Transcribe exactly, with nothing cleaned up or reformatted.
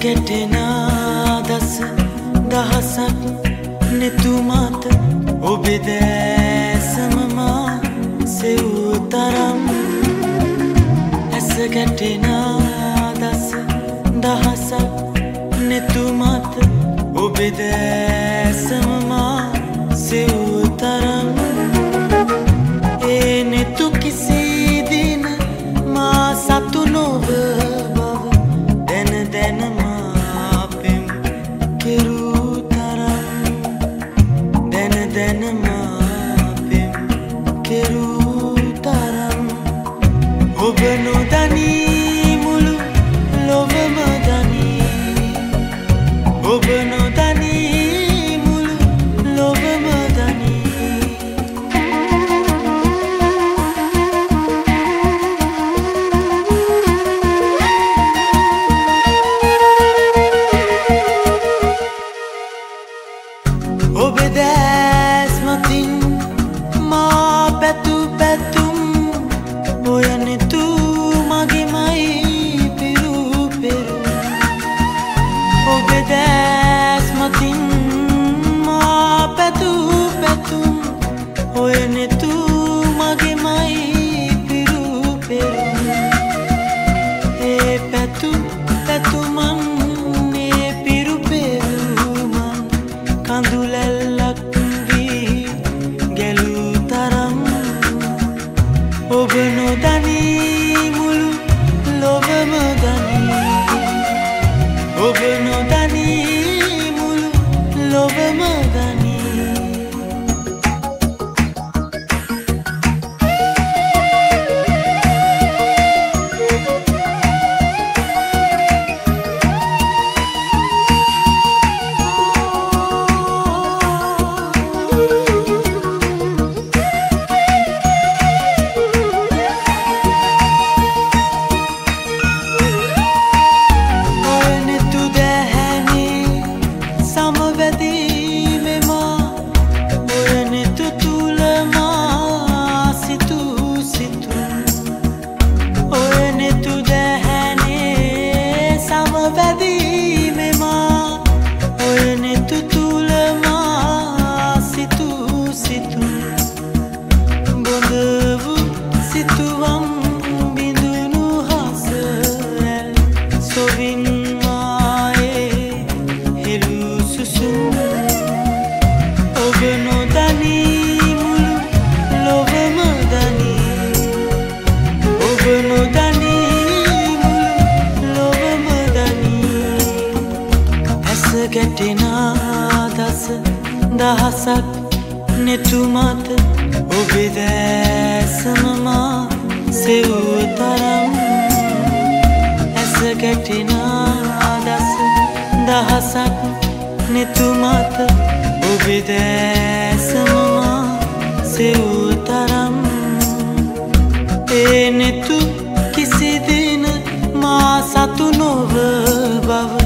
ගැටෙන දස දහසක් නෙතුමත ඔබේ දැසම මා සෙවූ තරම් ඇස ගැටෙන දස දහසක් නෙතුමත ඔබේ දැසම මා සෙවූ තරම් ඒ නෙතු කිසි දින මා සතු නොව ඔබ නොදනී මුළු ලොවම දනී ඔබ නොදනී මුළු ලොවම දනී ඔබ දැස් මතින් මා පැතු පැතුම් ඔයනේ දැස් මතින් මා පැතු පැතුම් ඔය නෙතු මගේමයි පිරු පෙරුම් ඒ පැතු පැතුමන් ඒ පිරු පෙරුමන් කඳුලැල්ලක් වී ගැලූ තරම් ඔබ නොදනී මුළු ලොවම දනී ඔබ නොදනී මුළු ලොවම දනී ගැටෙන දස දහසක් නෙතුමත ඔබේ දැසම මා සෙවූ තරම් ඇස ගැටෙන දස දහසක් නෙතුමත ඔබේ දැසම මා සෙවූ තරම් ඒ නෙතු කිසි දින මා සතු නොව බව